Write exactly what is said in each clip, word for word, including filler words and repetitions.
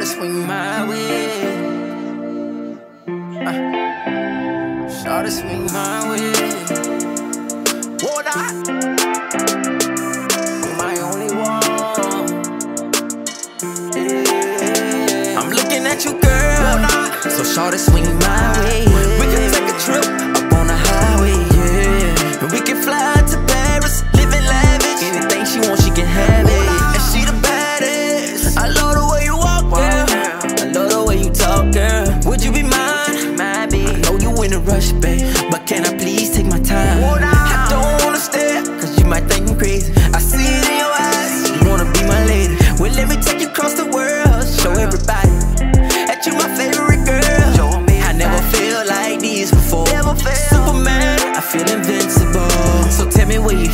swing my way. Uh, Shawty swing my way. What I? You're my only one. Yeah. I'm looking at you, girl. So shawty swing my way. We can take a trip up on the highway, yeah. And we can fly to Paris, living lavish. Anything she wants, she can have it. And she the baddest. I love the way you walk, girl. I love the way you talk, girl. Would you be mine? My baby. I know you in a rush, babe, but can I please take my time? I don't wanna stare, cause you might think I'm crazy. I see it in your eyes, you wanna be my lady. Well, let me take you across the world, show everybody that you my favorite girl. I never felt like this before. Superman, I feel invincible. So tell me where you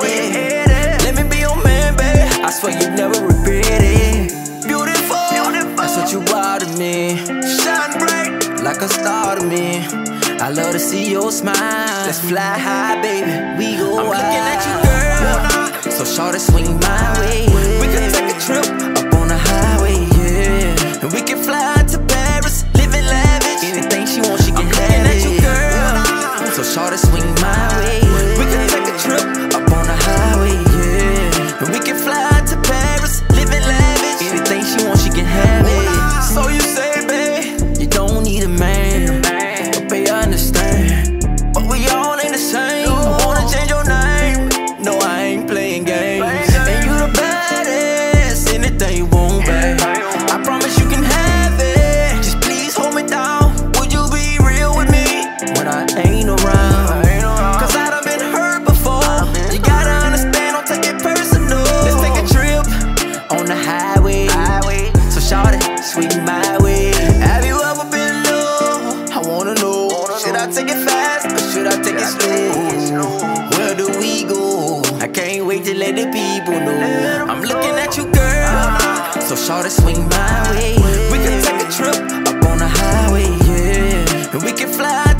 headed. Let me be your man, babe. I swear you never regret it. Beautiful, that's what you are to me. Shine bright like a star to me. I love to see your smile. Let's fly high, baby. We go I'm wild. Looking at you, girl. So shawty swing my way. We can take a trip up on the highway, yeah. And we can fly to Paris, living lavish. Anything she wants, she can I'm have it. You, girl. So shawty swing my way. We can take a trip up on the highway, yeah. And we can fly to Paris, living lavish. Anything she wants, she can have it. So you say, babe, you don't need a man. Babe, I understand, but we all ain't the same. I wanna change your name. No, I ain't playing games. And you the baddest. Anything you want, babe, I promise you can have it. Just please hold me down. Would you be real with me when I ain't around? Cause I done been hurt before. You gotta understand, don't take it personal. Let's take a trip on the highway. So shawty, swing my way. Have you ever been low? I wanna know. Should I take it fast or should I take it slow? Where do we go? I can't wait to let the people know. I'm looking at you, girl. So shawty swing my way. We can take a trip up on the highway, yeah. And we can fly